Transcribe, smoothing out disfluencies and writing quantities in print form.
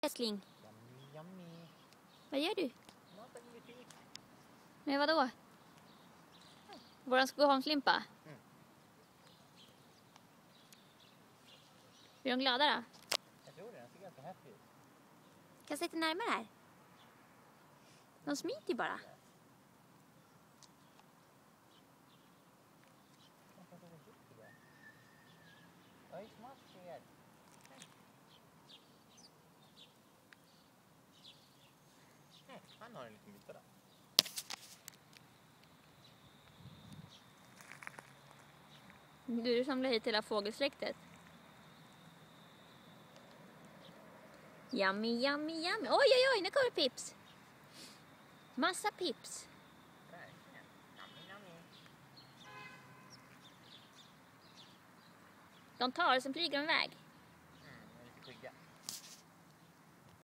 älskling. Yummy. Vad gör du? Matar lille fik. Men vadå? Våran Skogaholmslimpa? Mm. Är de glada då? Jag tror det, den ser ganska happy ut. Kan jag sitta närmare här? De smiter ju bara. Ja, it's much here. Han har en liten bytta där. Du samlar hit hela fågelsläktet. Yummy, yummy, yummy. Oj, oj, oj, nu kommer pips. Massa pips. Verkligen. Yummy, yummy. De tar och sen flyger de iväg.